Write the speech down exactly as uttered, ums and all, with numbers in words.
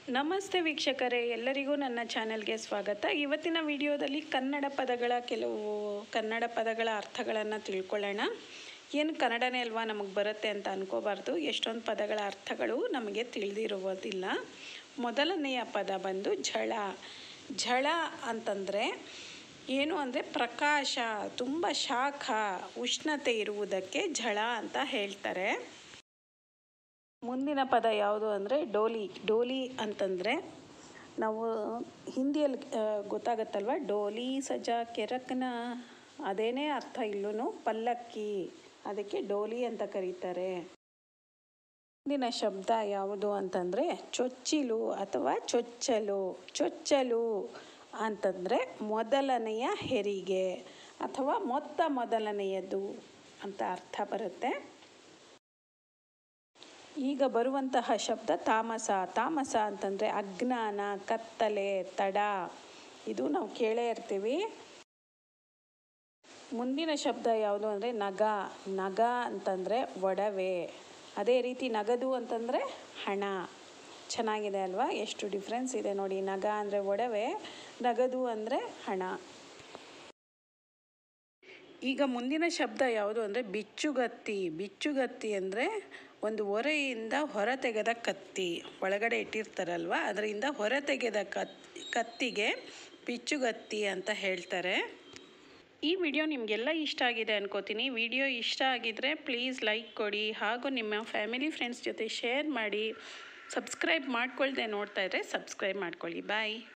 ನಮಸ್ತೆ ವೀಕ್ಷಕರೇ, ಎಲ್ಲರಿಗೂ ನನ್ನ ಚಾನೆಲ್ಗೆ ಸ್ವಾಗತ. ಇವತ್ತಿನ ವಿಡಿಯೋದಲ್ಲಿ ಕನ್ನಡ ಪದಗಳ ಕೆಲವು ಕನ್ನಡ ಪದಗಳ ಅರ್ಥಗಳನ್ನು ತಿಳ್ಕೊಳ್ಳೋಣ. ಏನು ಕನ್ನಡನೇ ಅಲ್ವಾ ನಮಗೆ ಬರುತ್ತೆ ಅಂತ ಅನ್ಕೋಬಾರ್ದು. ಎಷ್ಟೊಂದು ಪದಗಳ ಅರ್ಥಗಳು ನಮಗೆ ತಿಳಿದಿರುವುದಿಲ್ಲ. ಮೊದಲನೆಯ ಪದ ಬಂದು ಝಳ. ಝಳ ಅಂತಂದರೆ ಏನು ಅಂದರೆ ಪ್ರಕಾಶ, ತುಂಬ ಶಾಖ, ಉಷ್ಣತೆ ಇರುವುದಕ್ಕೆ ಝಳ ಅಂತ ಹೇಳ್ತಾರೆ. ಮುಂದಿನ ಪದ ಯಾವುದು ಅಂದರೆ ಡೋಲಿ. ಡೋಲಿ ಅಂತಂದರೆ ನಾವು ಹಿಂದಿಯಲ್ಲಿ ಗೊತ್ತಾಗತ್ತಲ್ವ, ಡೋಲಿ ಸಜಾ ಕೆರಕ್ನ, ಅದೇನೇ ಅರ್ಥ ಇಲ್ಲೂ ಪಲ್ಲಕ್ಕಿ, ಅದಕ್ಕೆ ಡೋಲಿ ಅಂತ ಕರೀತಾರೆ. ಮುಂದಿನ ಶಬ್ದ ಯಾವುದು ಅಂತಂದರೆ ಚೊಚ್ಚಿಲು ಅಥವಾ ಚೊಚ್ಚಲು. ಚೊಚ್ಚಲು ಅಂತಂದರೆ ಮೊದಲನೆಯ ಹೆರಿಗೆ ಅಥವಾ ಮೊತ್ತ ಮೊದಲನೆಯದು ಅಂತ ಅರ್ಥ ಬರುತ್ತೆ. ಈಗ ಬರುವಂತಹ ಶಬ್ದ ತಾಮಸ. ತಾಮಸ ಅಂತಂದರೆ ಅಜ್ಞಾನ, ಕತ್ತಲೆ, ತಡ, ಇದು ನಾವು ಕೇಳೇ ಇರ್ತೀವಿ. ಮುಂದಿನ ಶಬ್ದ ಯಾವುದು ಅಂದರೆ ನಗ. ನಗ ಅಂತಂದರೆ ಒಡವೆ. ಅದೇ ರೀತಿ ನಗದು ಅಂತಂದರೆ ಹಣ. ಚೆನ್ನಾಗಿದೆ ಅಲ್ವಾ? ಎಷ್ಟು ಡಿಫ್ರೆನ್ಸ್ ಇದೆ ನೋಡಿ. ನಗ ಅಂದರೆ ಒಡವೆ, ನಗದು ಅಂದರೆ ಹಣ. ಈಗ ಮುಂದಿನ ಶಬ್ದ ಯಾವುದು ಅಂದರೆ ಬಿಚ್ಚುಗತ್ತಿ. ಬಿಚ್ಚುಗತ್ತಿ ಅಂದರೆ ಒಂದು ಒರೆಯಿಂದ ಹೊರತೆಗೆದ ಕತ್ತಿ. ಒಳಗಡೆ ಇಟ್ಟಿರ್ತಾರಲ್ವ, ಅದರಿಂದ ಹೊರತೆಗೆದ ಕತ್ ಕತ್ತಿಗೆ ಬಿಚ್ಚುಗತ್ತಿ ಅಂತ ಹೇಳ್ತಾರೆ. ಈ ವಿಡಿಯೋ ನಿಮಗೆಲ್ಲ ಇಷ್ಟ ಆಗಿದೆ ಅನ್ಕೋತೀನಿ. ವಿಡಿಯೋ ಇಷ್ಟ ಆಗಿದರೆ ಪ್ಲೀಸ್ ಲೈಕ್ ಕೊಡಿ, ಹಾಗೂ ನಿಮ್ಮ ಫ್ಯಾಮಿಲಿ ಫ್ರೆಂಡ್ಸ್ ಜೊತೆ ಶೇರ್ ಮಾಡಿ. ಸಬ್ಸ್ಕ್ರೈಬ್ ಮಾಡ್ಕೊಳ್ದೆ ನೋಡ್ತಾ ಇದ್ದರೆ ಸಬ್ಸ್ಕ್ರೈಬ್ ಮಾಡ್ಕೊಳ್ಳಿ. ಬಾಯ್.